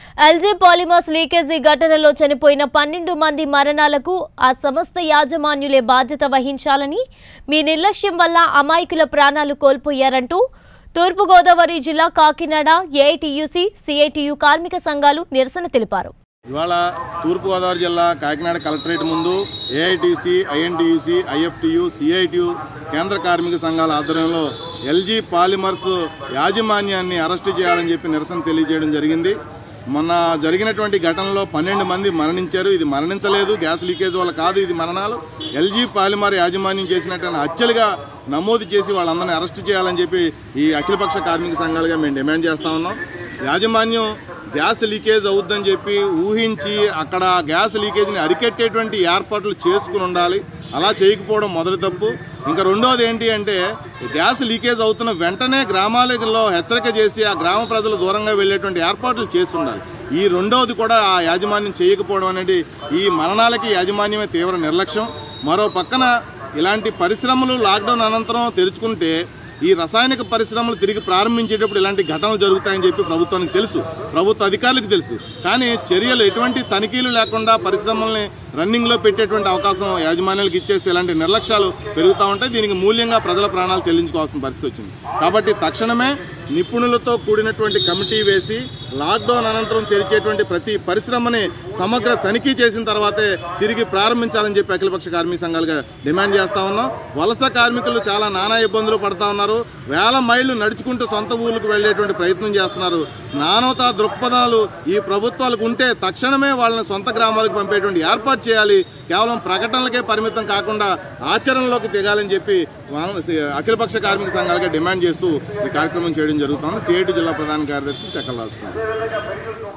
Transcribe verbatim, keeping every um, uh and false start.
LG polymers leakage ఘటనలో చనిపోయిన పన్నెండు మంది మరణాలకు ఆ సంస్థ యాజమాన్యులే బాధ్యత వహించాలని, మీ నిర్లక్ష్యం వల్ల అమాయకుల ప్రాణాలు కోల్పోయారంటూ తూర్పు గోదావరి జిల్లా కాకినాడ ఏఐటీయూసీ, సిఐటియు కార్మిక సంఘాలు నిరసన తెలిపారు. ఇవాళ తూర్పు గోదావరి జిల్లా కాకినాడ కలెక్టరేట్ ముందు ఏఐటీసీ, ఐఎన్టీయూసీ, ఐఎఫ్టియు, సిఐటియు కేంద్ర కార్మిక సంఘాల ఆధ్వర్యంలో ఎల్జీ పాలిమర్స్ యాజమాన్యాన్ని అరెస్టు చేయాలని చెప్పి నిరసన తెలియజేయడం జరిగింది. మొన్న జరిగినటువంటి ఘటనలో పన్నెండు మంది మరణించారు. ఇది మరణించలేదు, గ్యాస్ లీకేజ్ వల్ల కాదు, ఇది మరణాలు ఎల్జీ పాలిమర్ యాజమాన్యం చేసినట్టు హత్యలుగా నమోదు చేసి వాళ్ళందరినీ అరెస్టు చేయాలని చెప్పి ఈ అఖిలపక్ష కార్మిక సంఘాలుగా మేము డిమాండ్ చేస్తూ ఉన్నాం. యాజమాన్యం గ్యాస్ లీకేజ్ అవుద్దని చెప్పి ఊహించి అక్కడ గ్యాస్ లీకేజ్ని అరికెట్టేటువంటి ఏర్పాట్లు చేసుకుని ఉండాలి. అలా చేయకపోవడం మొదటి తప్పు. ఇంకా రెండోది ఏంటి అంటే గ్యాస్ లీకేజ్ అవుతున్న వెంటనే గ్రామాలలో హెచ్చరిక చేసి ఆ గ్రామ ప్రజలు దూరంగా వెళ్ళేటువంటి ఏర్పాట్లు చేసి ఉండాలి. ఈ రెండవది కూడా ఆ యాజమాన్యం చేయకపోవడం అనేది ఈ మరణాలకి యాజమాన్యమే తీవ్ర నిర్లక్ష్యం. మరో పక్కన ఇలాంటి పరిశ్రమలు లాక్డౌన్ అనంతరం తెరుచుకుంటే ఈ రసాయనిక పరిశ్రమలు తిరిగి ప్రారంభించేటప్పుడు ఇలాంటి ఘటనలు జరుగుతాయని చెప్పి ప్రభుత్వానికి తెలుసు, ప్రభుత్వ అధికారులకు తెలుసు. కానీ చర్యలు ఎటువంటి తనిఖీలు లేకుండా పరిశ్రమల్ని రన్నింగ్లో పెట్టేటువంటి అవకాశం యాజమాన్యాలకు ఇచ్చేస్తే ఇలాంటి నిర్లక్ష్యాలు పెరుగుతూ ఉంటాయి. దీనికి మూల్యంగా ప్రజల ప్రాణాలు చెల్లించుకోవాల్సిన పరిస్థితి వచ్చింది. కాబట్టి తక్షణమే నిపుణులతో కూడినటువంటి కమిటీ వేసి లాక్డౌన్ అనంతరం తెరిచేటువంటి ప్రతి పరిశ్రమని సమగ్ర తనిఖీ చేసిన తర్వాతే తిరిగి ప్రారంభించాలని చెప్పి అఖిలపక్ష కార్మిక సంఘాలుగా డిమాండ్ చేస్తూ ఉన్నాం. వలస కార్మికులు చాలా నానా ఇబ్బందులు పడుతూ ఉన్నారు. వేల మైళ్ళు నడుచుకుంటూ సొంత ఊళ్ళకు వెళ్ళేటువంటి ప్రయత్నం చేస్తున్నారు. నానవతా దృక్పథాలు ఈ ప్రభుత్వాలకు ఉంటే తక్షణమే వాళ్ళని సొంత గ్రామాలకు పంపేటువంటి ఏర్పాటు చేయాలి. కేవలం ప్రకటనలకే పరిమితం కాకుండా ఆచరణలోకి దిగాలని చెప్పి అఖిలపక్ష కార్మిక సంఘాలుగా డిమాండ్ చేస్తూ ఈ కార్యక్రమం చేయడం జరుగుతుంది. సిఐటి జిల్లా ప్రధాన కార్యదర్శి చక్కల రాసుకున్నారు.